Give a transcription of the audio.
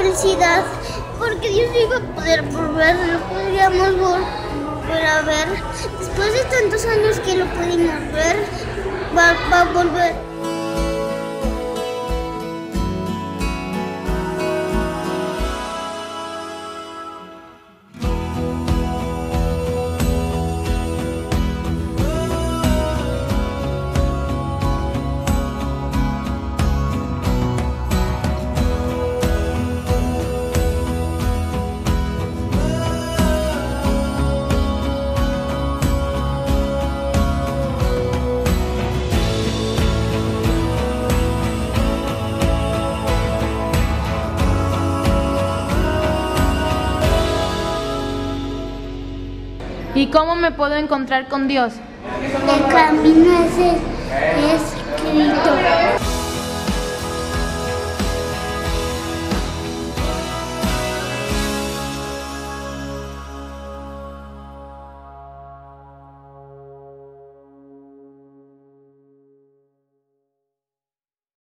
felicidad, porque Dios iba a poder volver, lo podríamos volver a ver. Después de tantos años que lo pudimos ver, va a volver. ¿Y cómo me puedo encontrar con Dios? El camino es